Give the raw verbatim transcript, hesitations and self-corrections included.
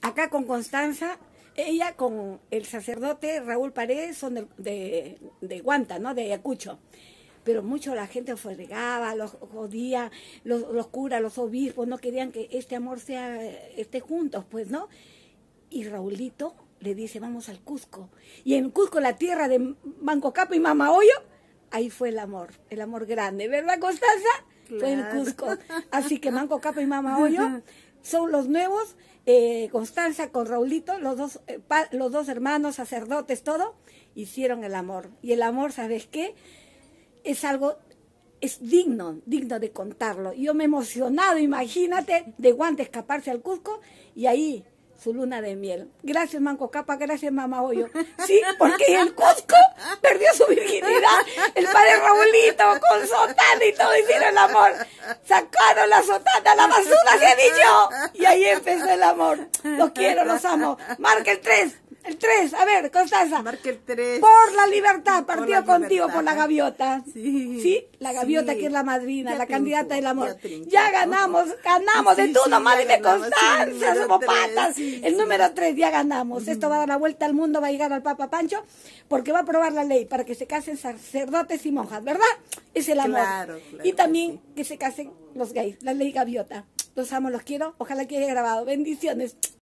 acá con Constanza, ella con el sacerdote Raúl Paredes son de, de, de Guanta, ¿no? De Ayacucho. Pero mucho la gente fregaba, los jodía, los, los curas, los obispos, no querían que este amor sea, esté juntos, pues, ¿no? Y Raulito le dice, vamos al Cusco. Y en Cusco, la tierra de Manco Cápac y Mamahoyo, ahí fue el amor, el amor grande, ¿verdad, Constanza? Claro. Fue en Cusco. Así que Manco Cápac y Mamahoyo son los nuevos, eh, Constanza con Raulito, los dos, eh, pa, los dos hermanos, sacerdotes, todo, hicieron el amor. Y el amor, ¿sabes qué? Es algo, es digno, digno de contarlo. Yo me he emocionado, imagínate, de Guante escaparse al Cusco y ahí su luna de miel. Gracias, Manco Cápac, gracias, Mamahoyo. Sí, porque en el Cusco perdió su virginidad. El padre Raulito con sotana y todo hicieron el amor. Sacaron la sotana, la basura, se dicho. Y ahí empezó el amor. Los quiero, los amo. Marca el tres. El tres, a ver, Constanza. Marca el tres. Por la libertad, partió contigo libertad. por la gaviota. Sí. Sí, la gaviota Sí. que es la madrina, Ya la triunfó, candidata del amor. ya triunfó. Ya ganamos, ganamos Sí, de tú sí, nomás, ya dime ganamos, Constanza, sí, somos número tres, patas. sí, El sí. número tres, ya ganamos. Esto va a dar la vuelta al mundo, va a llegar al Papa Pancho, porque va a aprobar la ley para que se casen sacerdotes y monjas, ¿verdad? Es el amor. Claro, claro y también que sí. que se casen los gays, la ley gaviota. Los amo, los quiero, ojalá que haya grabado. Bendiciones.